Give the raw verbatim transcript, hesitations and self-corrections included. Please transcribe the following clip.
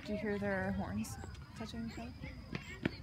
Do you hear their horns touching each other?